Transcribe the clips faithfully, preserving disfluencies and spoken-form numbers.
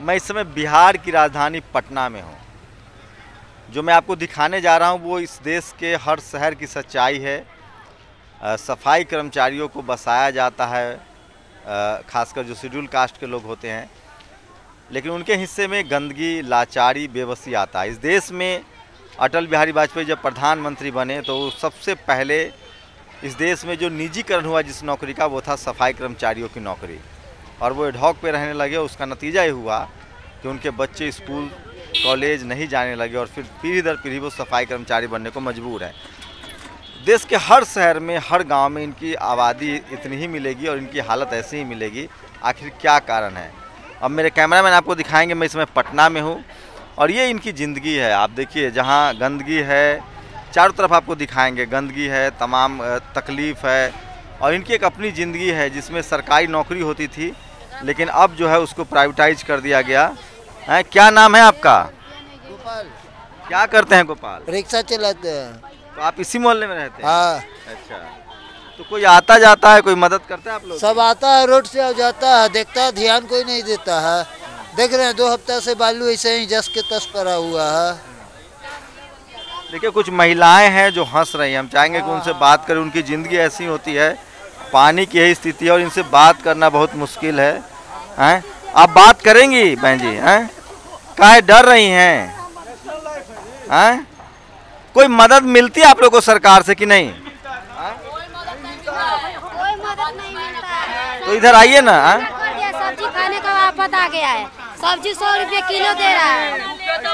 मैं इस समय बिहार की राजधानी पटना में हूँ। जो मैं आपको दिखाने जा रहा हूँ वो इस देश के हर शहर की सच्चाई है। आ, सफाई कर्मचारियों को बसाया जाता है, खासकर जो शेड्यूल कास्ट के लोग होते हैं, लेकिन उनके हिस्से में गंदगी, लाचारी, बेबसी आता है। इस देश में अटल बिहारी वाजपेयी जब प्रधानमंत्री बने तो सबसे पहले इस देश में जो निजीकरण हुआ जिस नौकरी का, वो था सफाई कर्मचारियों की नौकरी, और वो एडहॉक पे रहने लगे। उसका नतीजा ये हुआ कि उनके बच्चे स्कूल कॉलेज नहीं जाने लगे और फिर पीढ़ी दर पीढ़ी वो सफाई कर्मचारी बनने को मजबूर है। देश के हर शहर में, हर गांव में इनकी आबादी इतनी ही मिलेगी और इनकी हालत ऐसी ही मिलेगी। आखिर क्या कारण है? अब मेरे कैमरामैन आपको दिखाएंगे। मैं इसमें पटना में हूँ और ये इनकी ज़िंदगी है। आप देखिए, जहाँ गंदगी है चारों तरफ आपको दिखाएंगे, गंदगी है, तमाम तकलीफ़ है, और इनकी एक अपनी ज़िंदगी है जिसमें सरकारी नौकरी होती थी लेकिन अब जो है उसको प्राइवेटाइज कर दिया गया है। क्या नाम है आपका? गोपाल। क्या करते हैं गोपाल? रिक्शा चलाते हैं। तो आप इसी मोहल्ले में रहते हैं? हाँ। अच्छा, तो कोई आता जाता है, कोई मदद करता है आप लोग? सब आता है, रोड से जाता है, देखता है, ध्यान कोई नहीं देता है। देख रहे हैं दो हफ्ता से बालू ऐसे ही जस के तस पड़ा हुआ है। देखिए, कुछ महिलाएं हैं जो हंस रही हैं। हम चाहेंगे कि उनसे बात करें। उनकी ज़िंदगी ऐसी होती है, पानी की यही स्थिति है और इनसे बात करना बहुत मुश्किल है। हैं? आप बात करेंगी बहन जी? हैं? काहे डर रही हैं? हैं? कोई मदद मिलती है आप लोगों को सरकार से कि नहीं? कोई मदद नहीं मिलता है। तो इधर आइए ना। सब्जी खाने का आफत आ गया है। सब्जी सौ रुपये किलो दे रहा है।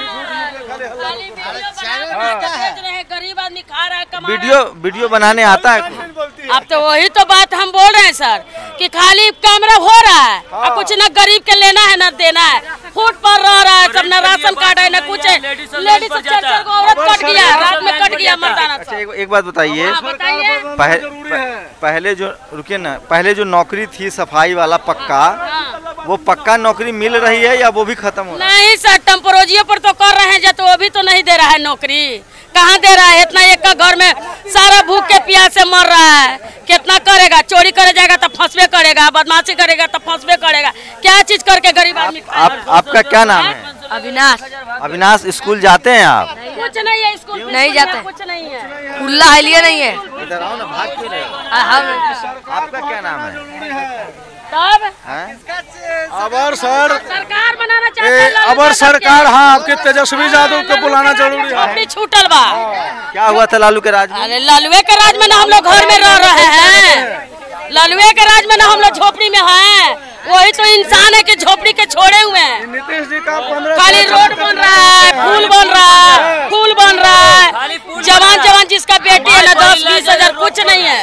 गरीब आदमी खा रहा है। वीडियो वीडियो बनाने आता है? अब तो वही तो बात हम बोल रहे हैं सर, कि खाली कैमरा हो रहा है और कुछ न गरीब के लेना है न देना है। फूट पर रह रहा है सब, न राशन कार्ड है न कुछ है। लेडीज चार चार को औरत कट गया, रात में कट गया मर्दाना। अच्छा, एक, एक बात बताइए। पह, पह, पहले जो रुकिए ना, पहले जो नौकरी थी सफाई वाला पक्का, वो पक्का नौकरी मिल रही है या वो भी खत्म हो रहा है? नहीं सर, टेम्पोरोजियो पर तो कर रहे हैं जो, तो वो भी तो नहीं दे रहा है नौकरी। कहाँ दे रहा है? इतना एक का घर में सारा भूख के प्यास से मर रहा है। कितना करेगा? चोरी करे जाएगा तो फंसबे करेगा, बदमाशी करेगा तो फंसबे करेगा। क्या चीज करके गरीब आदमी? आप, आपका क्या नाम है? अविनाश। अविनाश, स्कूल जाते हैं आप? कुछ नहीं है स्कूल, नहीं जाते, कुछ नहीं है। खुला है लिए नहीं है। इधर आओ ना, भाग क्यों रहे हो? आपका क्या नाम है? तब अबर सर सरकार बनाना चाहते हैं। अबर सरकार, हाँ, आपके तेजस्वी यादव को बुलाना जरूरी है। छूटल बा। क्या हुआ था लालू के राज में? अरे लालुए के राज में ना हम लोग घर में रह रहे हैं। लालुए के राज में ना हम लोग झोपड़ी में हैं। वही तो इंसान है कि झोपड़ी के छोड़े हुए हैं। नीतीश जी का पंद्रह खाली रोड बन रहा है, फूल बन रहा है, फूल बन रहा है। जवान जवान जिसका बेटी है ना, दस बीस हजार, कुछ नहीं है,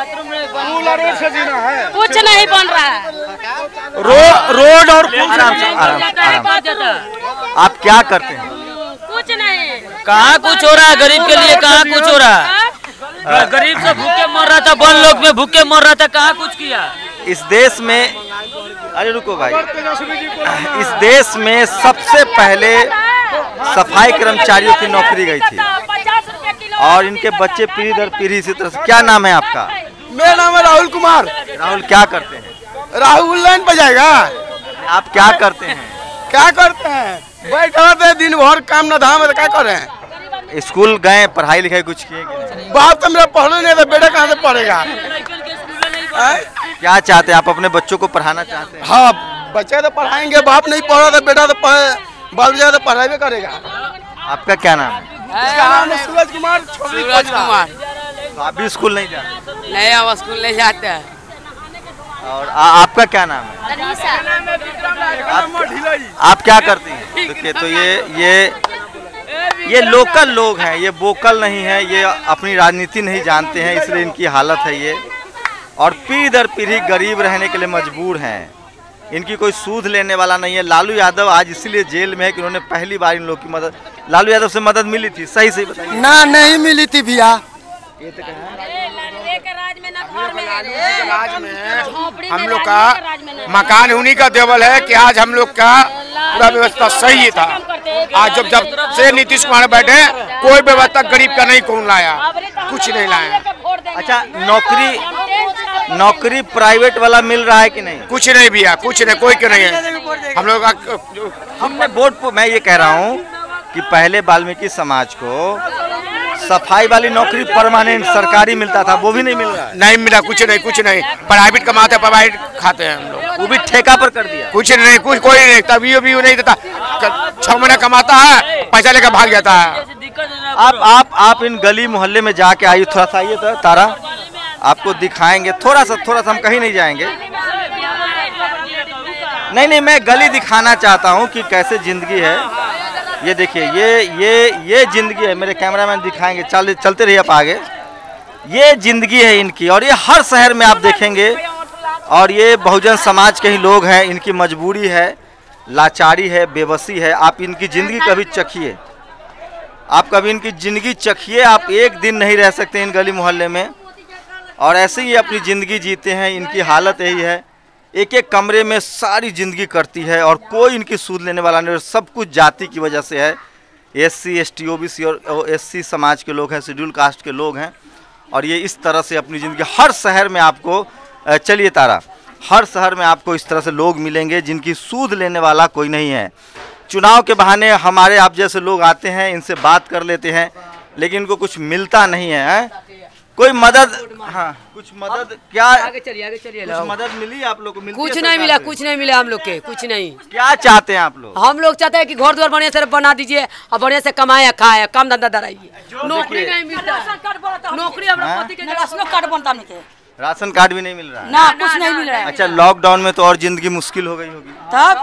कुछ नहीं बन रहा है। रो, रोड और आराम से, आराम से, आराम से। आप क्या करते हैं? कुछ नहीं। कहाँ कुछ हो रहा है गरीब के लिए? कहाँ कुछ हो रहा है? गरीब से भूखे मर रहा था, वन लोग में भूखे मर रहा था। कहाँ कुछ किया इस देश में? अरे रुको भाई, इस देश में सबसे पहले सफाई कर्मचारियों की नौकरी गई थी और इनके बच्चे पीढ़ी दर पीढ़ी इसी तरह से। क्या नाम है आपका? मेरा नाम है राहुल कुमार। राहुल, क्या करते हैं? राहुल लाइन पे जाएगा। आप क्या करते हैं? क्या करते हैं? बैठे रहते दिन भर, काम न धाम, क्या कर रहे हैं? स्कूल गए, पढ़ाई लिखाई कुछ किए कि नहीं? बाप तो मेरा पढ़े नहीं था, बेटा कहाँ से पढ़ेगा? क्या चाहते हैं आप? अपने बच्चों को पढ़ाना चाहते हैं? हाँ, बच्चे तो पढ़ाएंगे, बाप नहीं पढ़ा तो बेटा तो पढ़े, बाल बच्चा तो पढ़ाई करेगा। आपका क्या नाम है? इसका नाम है सूरज कुमार। सूरज कुमार। तो आप भी स्कूल नहीं जाते? नहीं, हम स्कूल नहीं जाते हैं। और आ, आपका क्या नाम है? आप, आप क्या करती हैं? देखिए, तो ये ये ये लोकल लोग हैं, ये वोकल नहीं है, ये अपनी राजनीति नहीं जानते हैं, इसलिए इनकी हालत है ये। और पीढ़ी दर पीढ़ी गरीब रहने के लिए मजबूर हैं। इनकी कोई सूद लेने वाला नहीं है। लालू यादव आज इसीलिए जेल में है कि उन्होंने पहली बार इन लोग की मदद, लालू यादव से मदद मिली थी? सही सही बताइए ना, नहीं मिली थी भैया। ये तो हम लोग का मकान उन्हीं का देवल है कि आज हम लोग का पूरा व्यवस्था सही था। आज जब जब से नीतीश कुमार बैठे, कोई व्यवस्था गरीब का नहीं कौन लाया, कुछ नहीं लाया। अच्छा, नौकरी नौकरी प्राइवेट वाला मिल रहा है कि नहीं? कुछ नहीं भैया, कुछ नहीं, कोई क्यों नहीं है। हम लोग हमने वोट, मैं ये कह रहा हूँ कि पहले वाल्मीकि समाज को सफाई वाली नौकरी परमानेंट सरकारी मिलता था, वो भी नहीं मिल रहा है। नहीं मिला, कुछ नहीं, कुछ नहीं। प्राइवेट कमाते हैं, प्राइवेट खाते हैं हम लोग। वो भी ठेका पर कर दिया। कुछ नहीं, कुछ कोई नहीं, तभी भी नहीं देता। छह महीना कमाता है, पैसा लेकर भाग जाता है। आप आप आप इन गली मोहल्ले में जाके आइए, थोड़ा सा आइए तो तारा, आपको दिखाएंगे थोड़ा सा, थोड़ा सा हम कहीं नहीं जाएंगे। नहीं नहीं, मैं गली दिखाना चाहता हूँ कि कैसे जिंदगी है। ये देखिए, ये ये ये जिंदगी है। मेरे कैमरामैन दिखाएंगे, चल चलते रहिए आप आगे। ये जिंदगी है इनकी, और ये हर शहर में आप देखेंगे। और ये बहुजन समाज के ही लोग हैं, इनकी मजबूरी है, लाचारी है, बेबसी है। आप इनकी ज़िंदगी कभी चखिए, आप कभी इनकी ज़िंदगी चखिए। आप एक दिन नहीं रह सकते इन गली मोहल्ले में, और ऐसे ही अपनी ज़िंदगी जीते हैं। इनकी हालत यही है, एक एक कमरे में सारी ज़िंदगी करती है, और कोई इनकी सूद लेने वाला नहीं। सब कुछ जाति की वजह से है। S C, S T, O B C और एस सी समाज के लोग हैं, शेड्यूल कास्ट के लोग हैं, और ये इस तरह से अपनी ज़िंदगी। हर शहर में आपको, चलिए तारा, हर शहर में आपको इस तरह से लोग मिलेंगे जिनकी सूद लेने वाला कोई नहीं है। चुनाव के बहाने हमारे आप जैसे लोग आते हैं, इनसे बात कर लेते हैं, लेकिन इनको कुछ मिलता नहीं है, है? कोई मदद, हाँ कुछ मदद, क्या आगे चलिए, आगे चलिए। कुछ मदद मिली आप लोग को? मिलती कुछ है नहीं सरकार मिला, से? कुछ नहीं मिला हम लोग के, कुछ नहीं। क्या चाहते हैं आप लोग? हम लोग चाहते हैं कि घर द्वार बढ़िया से बना दीजिए और बढ़िया से कमाए खाए, काम धंधा कराइए। नौकरी नहीं मिलता, नौकरी हमारा पति के राशन कार्ड बनता नहीं है, राशन कार्ड भी नहीं मिल रहा है ना, कुछ नहीं मिल रहा है। अच्छा, लॉकडाउन में तो और जिंदगी मुश्किल हो गई होगी।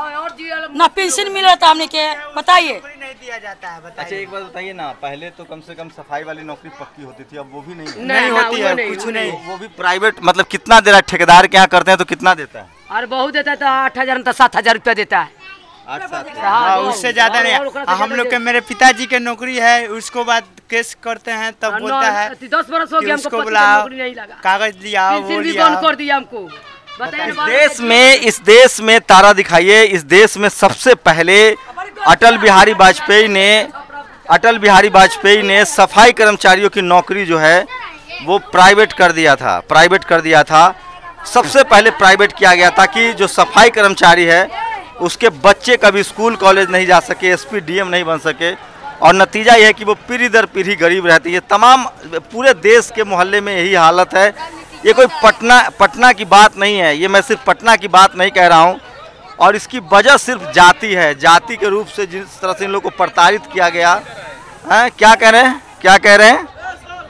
तब ना पेंशन मिल रहा था हमने के, बताइए। अच्छा एक बात बताइए ना, पहले तो कम से कम सफाई वाली नौकरी पक्की होती थी, अब वो भी नहीं नहीं, नहीं होती है, कुछ नहीं। वो भी प्राइवेट, मतलब कितना दे रहा है? ठेकेदार के यहाँ करते हैं तो कितना देता है? और बहुत देता है तो आठ हजार तो सात हजार रुपया देता है। आठ सात हाँ, उससे ज्यादा नहीं। हम लोग के, मेरे पिताजी के नौकरी है, उसको बाद केस करते हैं तब बोलता है दस बरस हो गया हमको, उसको पति बुलाओ, का नौकरी नहीं लगा, कागज लिया, वो पेंशन भी लिया। बंद कर दिया हमको। इस देश में, इस देश में तारा दिखाइए, इस देश में सबसे पहले अटल बिहारी वाजपेयी ने अटल बिहारी वाजपेयी ने सफाई कर्मचारियों की नौकरी जो है वो प्राइवेट कर दिया था, प्राइवेट कर दिया था। सबसे पहले प्राइवेट किया गया था कि जो सफाई कर्मचारी है उसके बच्चे कभी स्कूल कॉलेज नहीं जा सके, एस पी डी एम नहीं बन सके, और नतीजा यह है कि वो पीढ़ी दर पीढ़ी गरीब रहती है। तमाम पूरे देश के मोहल्ले में यही हालत है। ये कोई पटना पटना की बात नहीं है, ये मैं सिर्फ पटना की बात नहीं कह रहा हूँ, और इसकी वजह सिर्फ जाति है। जाति के रूप से जिस तरह से इन लोगों को प्रताड़ित किया गया है। क्या कह रहे हैं, क्या कह रहे हैं?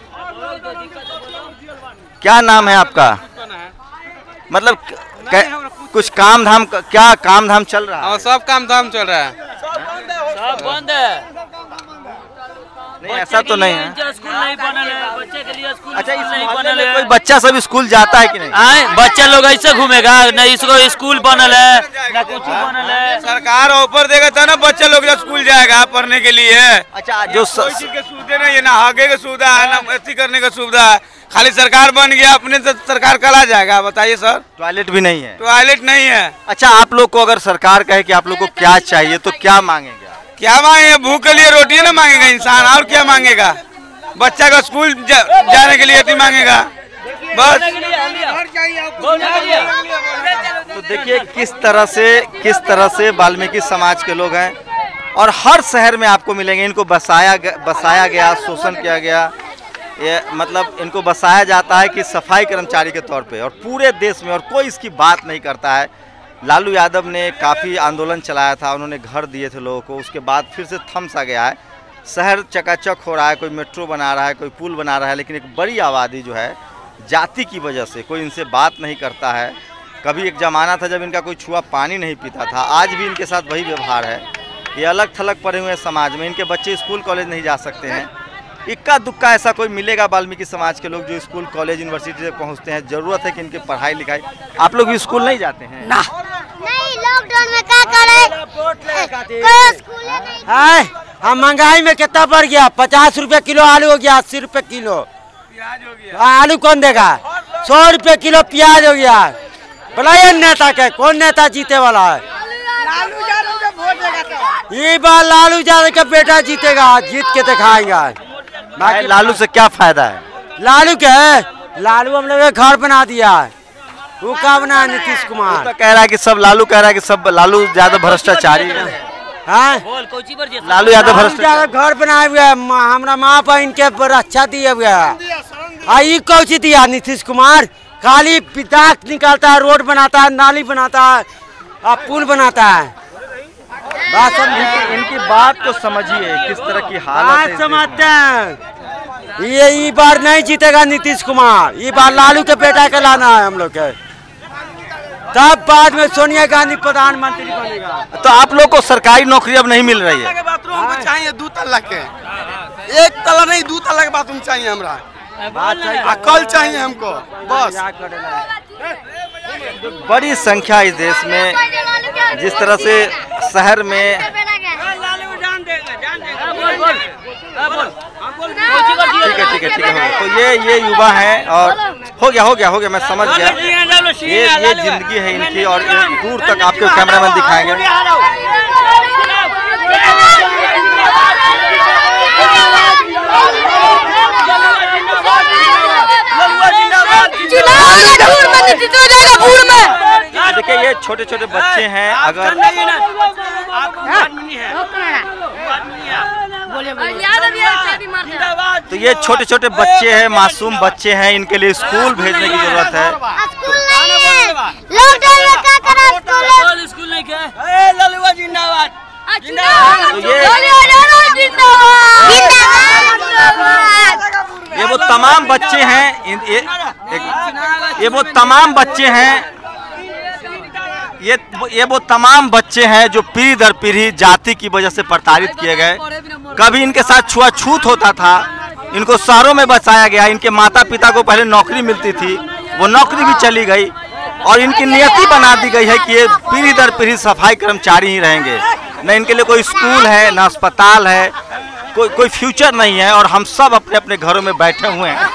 क्या नाम है आपका? मतलब कुछ काम धाम, क्या काम धाम चल रहा है? सब काम धाम चल रहा है, सब बंद है। नहीं ऐसा तो नहीं है। स्कूल नहीं बनल है, बच्चे के लिए स्कूल अच्छा, इस नहीं मोहल्ले बनल में है। कोई बच्चा सब स्कूल जाता है कि नहीं? आए बच्चा लोग ऐसे घूमेगा, न इसको स्कूल बनल है न कुछ बनल है। सरकार ऑफर देगा तो ना बच्चा लोग स्कूल जाएगा पढ़ने के लिए। अच्छा, जो कोई चीज के सुविधा नहीं है, ना आगे की सुविधा है, ना अथी करने का सुविधा है। खाली सरकार बन गया, अपने से सरकार कला जाएगा, बताइए सर। टॉयलेट भी नहीं है, टॉयलेट नहीं है। अच्छा, आप लोग को अगर सरकार कहे कि आप लोग को क्या चाहिए तो क्या मांगेंगे? क्या मांगेंगे? भूख के लिए रोटी ना मांगेगा इंसान, और क्या मांगेगा? बच्चा का स्कूल जा, जाने के लिए अति मांगेगा बस। तो देखिए किस तरह से किस तरह से वाल्मीकि समाज के लोग हैं, और हर शहर में आपको मिलेंगे। इनको बसाया बसाया गया, शोषण किया गया, ये मतलब इनको बसाया जाता है कि सफाई कर्मचारी के तौर पे, और पूरे देश में, और कोई इसकी बात नहीं करता है। लालू यादव ने काफ़ी आंदोलन चलाया था, उन्होंने घर दिए थे लोगों को, उसके बाद फिर से थम सा गया है। शहर चकाचक हो रहा है, कोई मेट्रो बना रहा है, कोई पुल बना रहा है, लेकिन एक बड़ी आबादी जो है जाति की वजह से कोई इनसे बात नहीं करता है। कभी एक ज़माना था जब इनका कोई छुआ पानी नहीं पीता था, आज भी इनके साथ वही व्यवहार है। ये अलग थलग पड़े हुए हैं समाज में, इनके बच्चे स्कूल कॉलेज नहीं जा सकते हैं। इक्का दुक्का ऐसा कोई मिलेगा वाल्मीकि समाज के लोग जो स्कूल कॉलेज यूनिवर्सिटी तक पहुंचते हैं। ज़रूरत है कि इनकी पढ़ाई लिखाई। आप लोग भी स्कूल नहीं जाते हैं? ना नहीं, लॉकडाउन में क्या करे, कोई स्कूल नहीं। हम महंगाई में कितना बढ़ गया, पचास रुपए किलो आलू हो गया, अस्सी रुपए किलो प्याज हो गया। आलू कौन देगा? सौ रुपए किलो प्याज हो गया। बताइए नेता के, कौन नेता जीते वाला है? लालू यादव का वोट देगा। ये बार लालू यादव का बेटा जीतेगा, जीत के दिखाएगा। लालू से क्या फायदा है? लालू के लालू हम लोग घर बना दिया है, वो का बना है नीतीश कुमार? तो कह रहा है कि सब लालू कह रहा है कि सब लालू यादव भ्रष्टाचारी है। हाँ? लालू यादव भ्रष्टाचारी घर बनाए हुए हमारा माँ बहन के रक्षा दिए हुए आई कौची दिया नीतीश कुमार? खाली पिताक निकालता है, रोड बनाता है, नाली बनाता है, पुल बनाता है। बात इनकी, इनकी बात को समझिए किस तरह की हालत है। समझते हैं ये ये बार नहीं जीतेगा नीतीश कुमार, ये बार लालू के बेटा के लाना है हम लोग के, तब बाद में सोनिया गांधी प्रधानमंत्री बनेगा। तो आप लोग को सरकारी नौकरी अब नहीं मिल रही है? बाथरूम चाहिए दो तल्ला के, एक तल्ला नहीं दो तल्ला के बाथरूम चाहिए हमरा, कल चाहिए हमको बस। बड़ी संख्या इस देश में जिस तरह से शहर में ठीक है ठीक है ठीक है तो ये ये युवा हैं और हो गया हो गया हो गया मैं समझ गया। ये ये जिंदगी है इनकी और दूर तक आपके कैमरामैन दिखाएंगे। देखिए ये छोटे छोटे बच्चे हैं, अगर तो ये छोटे छोटे बच्चे हैं, मासूम बच्चे हैं, इनके लिए स्कूल भेजने की जरूरत है। स्कूल नहीं है, लॉकडाउन में क्या करा स्कूल? स्कूल नहीं क्या? ललुआ जिंदाबाद तो ये ये वो तमाम बच्चे हैं, ये ये वो तमाम बच्चे हैं ये ये वो तमाम बच्चे हैं जो पीढ़ी दर पीढ़ी जाति की वजह से प्रताड़ित किए गए। कभी इनके साथ छुआछूत होता था, इनको शहरों में बसाया गया। इनके माता पिता को पहले नौकरी मिलती थी, वो नौकरी भी चली गई और इनकी नियति बना दी गई है कि ये पीढ़ी दर पीढ़ी सफाई कर्मचारी ही रहेंगे। न इनके लिए कोई स्कूल है, न अस्पताल है, कोई कोई फ्यूचर नहीं है। और हम सब अपने अपने घरों में बैठे हुए हैं,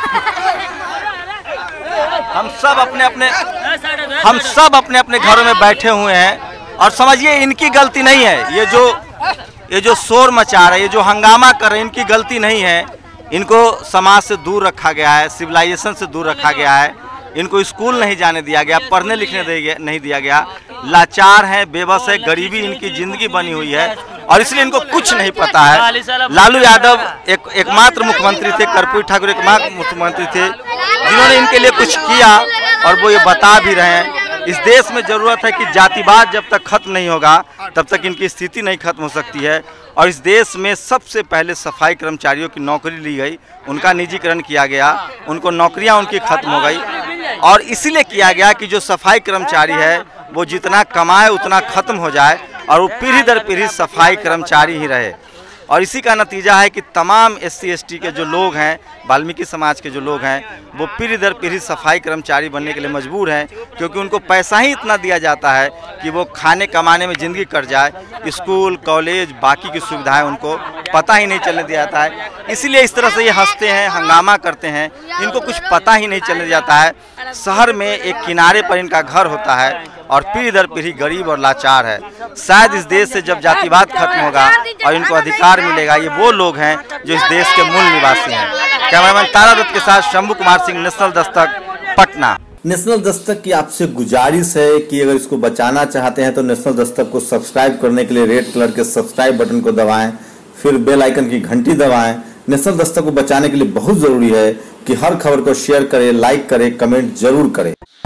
हम सब अपने अपने हम सब अपने अपने घरों में बैठे हुए हैं। और समझिए इनकी गलती नहीं है, ये जो ये जो शोर मचा रहे, ये जो हंगामा कर रहे हैं, इनकी गलती नहीं है। इनको समाज से दूर रखा गया है, सिविलाइजेशन से दूर रखा गया है, इनको स्कूल नहीं जाने दिया गया, पढ़ने लिखने नहीं दिया गया। लाचार हैं, बेबस है, गरीबी इनकी जिंदगी बनी हुई है और इसलिए इनको कुछ नहीं पता है। लालू यादव एक एकमात्र मुख्यमंत्री थे, कर्पूरी ठाकुर एकमात्र मुख्यमंत्री थे जिन्होंने इनके लिए कुछ किया और वो ये बता भी रहे हैं। इस देश में जरूरत है कि जातिवाद जब तक खत्म नहीं होगा तब तक इनकी स्थिति नहीं खत्म हो सकती है। और इस देश में सबसे पहले सफाई कर्मचारियों की नौकरी ली गई, उनका निजीकरण किया गया, उनको नौकरियां उनकी खत्म हो गई और इसीलिए किया गया कि जो सफाई कर्मचारी है वो जितना कमाए उतना खत्म हो जाए और वो पीढ़ी दर पीढ़ी सफाई कर्मचारी ही रहे। और इसी का नतीजा है कि तमाम एस सी एस टी के जो लोग हैं, वाल्मीकि समाज के जो लोग हैं, वो पीढ़ी दर पीढ़ी सफाई कर्मचारी बनने के लिए मजबूर हैं, क्योंकि उनको पैसा ही इतना दिया जाता है कि वो खाने कमाने में ज़िंदगी कट जाए। स्कूल कॉलेज बाकी की सुविधाएं उनको पता ही नहीं चलने दिया जाता है। इसीलिए इस तरह से ये हंसते हैं, हंगामा करते हैं, इनको कुछ पता ही नहीं चलने जाता है। शहर में एक किनारे पर इनका घर होता है और पीढ़ी दर पीढ़ी गरीब और लाचार है। शायद इस देश से जब जातिवाद खत्म होगा और इनको अधिकार मिलेगा, ये वो लोग हैं जो इस देश के मूल निवासी हैं। कैमरामैन तारा दत्त के साथ शंभू कुमार सिंह, नेशनल दस्तक, पटना। नेशनल दस्तक की आपसे गुजारिश है कि अगर इसको बचाना चाहते हैं तो नेशनल दस्तक को सब्सक्राइब करने के लिए रेड कलर के सब्सक्राइब बटन को दबाएं, फिर बेल आइकन की घंटी दबाएं। नेशनल दस्तक को बचाने के लिए बहुत जरूरी है कि हर खबर को शेयर करें, लाइक करें, कमेंट जरूर करें।